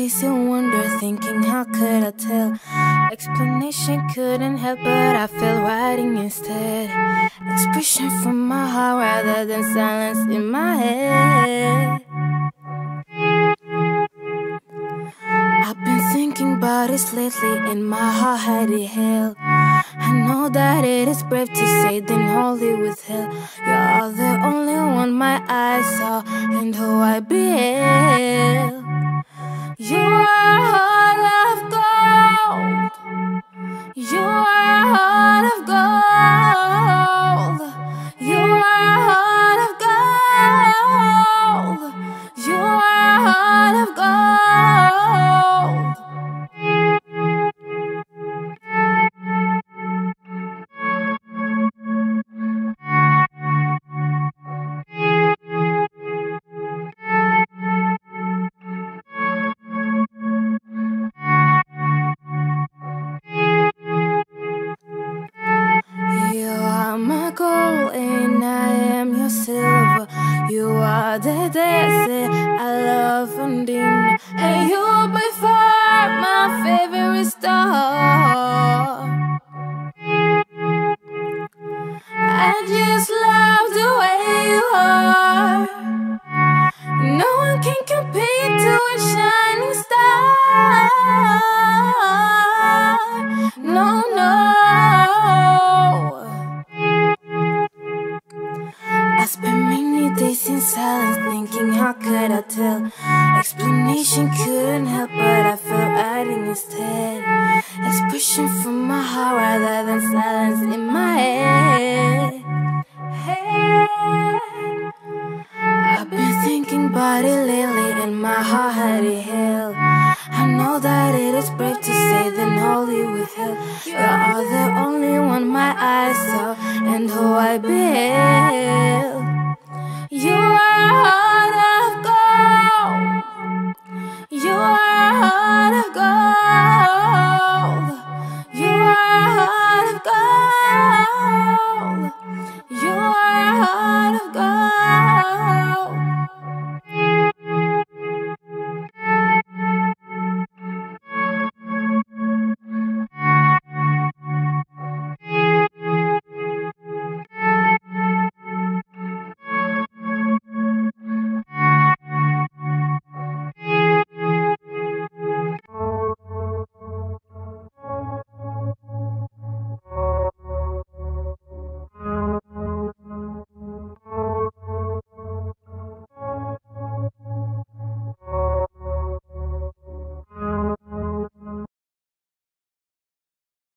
days in wonder, thinking how could I tell? Explanation couldn't help, but I felt writing instead. Expression from my heart rather than silence in my head. I've been thinking about this lately, in my heart had it hell. I know that it is brave to say then wholly withheld. You are the only one my eyes saw and who I beheld. You are a heart of gold. You are a heart of gold. You are a heart of gold. You are a heart of gold. You are my gold and I am your silver. You are the desert I love and in, and you're by far my favorite star. I just love the way you are. No one can compare to a shining star. No, no. I spent many days in silence, thinking how could I tell? Explanation couldn't help, but I felt writing instead. Expression from my heart rather than silence in my head. I've been thinking about it lately, and my heart had it hell. I know that it is brave to say then wholly withheld. You are the only one my eyes saw and who I beheld.